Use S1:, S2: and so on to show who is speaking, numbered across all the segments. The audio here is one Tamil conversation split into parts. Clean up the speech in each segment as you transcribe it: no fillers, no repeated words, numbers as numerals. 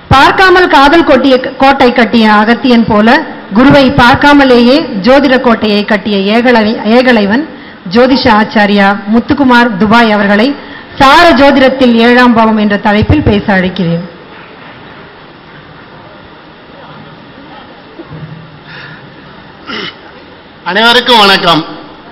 S1: பார்க்காமல் காதல் கோட்டை கட்டிய அகத்தியன் போல குருவை பார்க்காமலேயே ஜோதிட கோட்டையை கட்டிய ஏகலைவன் ஜோதிஷ ஆச்சாரியா முத்துக்குமார் துபாய் அவர்களை சார ஜோதிடத்தில் 7ஆம் பாவம் என்ற தலைப்பில் பேச அழைக்கிறேன்.
S2: அனைவருக்கும் வணக்கம்.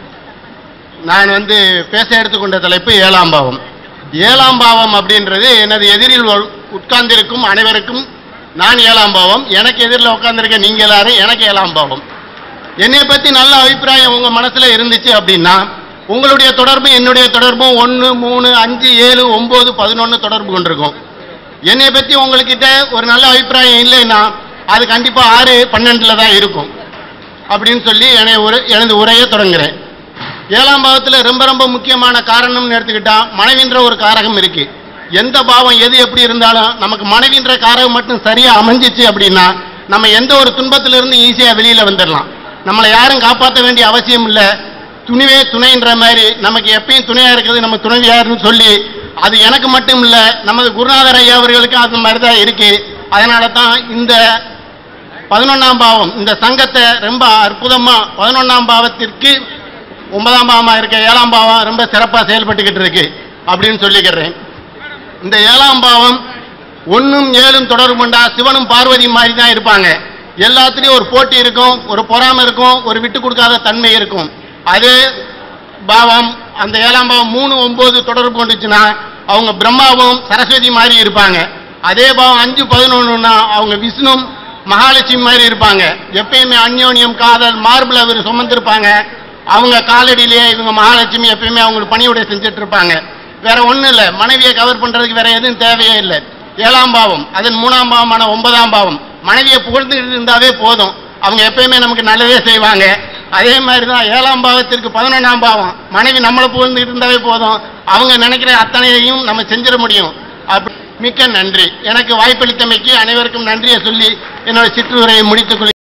S2: நான் பேச எடுத்துக்கொண்ட தலைப்பு 7ஆம் பாவம். 7ஆம் பாவம் அப்படின்றது எனது எதிரில் உட்கார்ந்திருக்கும் அனைவருக்கும் நான் 7ஆம் பாவம், எனக்கு எதிரில் உட்கார்ந்திருக்க நீங்க எல்லாரும் எனக்கு 7ஆம் பாவம். என்னை பத்தி நல்ல அபிப்பிராயம் உங்க மனசுல இருந்துச்சு அப்படின்னா உங்களுடைய தொடர்பு என்னுடைய தொடர்பும் 1, 3, 5, 7, 9, 11 தொடர்பு கொண்டிருக்கும். என்னை பத்தி உங்ககிட்ட ஒரு நல்ல அபிப்பிராயம் இல்லைன்னா அது கண்டிப்பா 6, 12 தான் இருக்கும் அப்படின்னு சொல்லி எனது உரையை தொடங்குறேன். 7ஆம் பாவத்தில் ரொம்ப ரொம்ப முக்கியமான காரணம்னு எடுத்துக்கிட்டா மனைவின்ற ஒரு காரகம் இருக்கு. எந்த பாவம் எது எப்படி இருந்தாலும் நமக்கு மனைவின்ற காரகம் மட்டும் சரியா அமைஞ்சிச்சு அப்படின்னா நம்ம எந்த ஒரு துன்பத்திலிருந்து ஈஸியா வெளியில வந்துடலாம். நம்மளை யாரும் காப்பாற்ற வேண்டிய அவசியம் இல்லை. துணிவே துணைன்ற மாதிரி நமக்கு எப்பயும் துணையா இருக்கிறது நம்ம துணைவியாருன்னு சொல்லி அது எனக்கு மட்டும் இல்லை நமது குருநாதர் ஐயா அவர்களுக்கும் அந்த மாதிரி தான் இருக்கு. அதனால தான் இந்த 11ஆம் பாவம் இந்த சங்கத்தை ரொம்ப அற்புதமா 11ஆம் பாவத்திற்கு 9ஆம் பாவமா இருக்க 7ஆம் பாவம் ரொம்ப சிறப்பாக செயல்பட்டுக்கிட்டு இருக்கு அப்படின்னு சொல்லிக்கிறேன். இந்த 7ஆம் பாவம் 1ம் 7ம் தொடர்பு கொண்டா சிவனும் பார்வதி மாதிரி தான் இருப்பாங்க. எல்லாத்துலேயும் ஒரு போட்டி இருக்கும், ஒரு பொறாமை இருக்கும், ஒரு விட்டு கொடுக்காத தன்மை இருக்கும். அதே பாவம் அந்த 7ஆம் பாவம் 3, 9 தொடர்பு கொண்டுச்சுன்னா அவங்க பிரம்மாவும் சரஸ்வதி மாதிரி இருப்பாங்க. அதே பாவம் 5, 11ன்னா அவங்க விஷ்ணு மகாலட்சுமி மாதிரி இருப்பாங்க. எப்பயுமே அந்யோன்யம் காதல் மார்பிள் அவர் சுமந்திருப்பாங்க. அவங்க காலடியிலேயே இவங்க மகாலட்சுமி எப்பயுமே அவங்களுக்கு பணியுடைய செஞ்சுட்டு இருப்பாங்க. வேற ஒன்றும் இல்லை, மனைவியை கவர் பண்றதுக்கு வேற எதுவும் தேவையே இல்லை. 7ஆம் பாவம் அதன் 3ஆம் பாவமான 9ஆம் பாவம் மனைவியை புகழ்ந்துட்டு இருந்தாவே போதும், அவங்க எப்பயுமே நமக்கு நல்லதே செய்வாங்க. அதே மாதிரி தான் 7ஆம் பாவத்திற்கு 11ஆம் பாவம் மனைவி நம்மளை புகழ்ந்துட்டு இருந்தாவே போதும், அவங்க நினைக்கிற அத்தனையையும் நம்ம செஞ்சிட முடியும். அப்படி மிக்க நன்றி. எனக்கு வாய்ப்பளித்தமைக்கு அனைவருக்கும் நன்றியை சொல்லி என்னோட சிற்றுரையை முடித்துக் கொள்கிறேன்.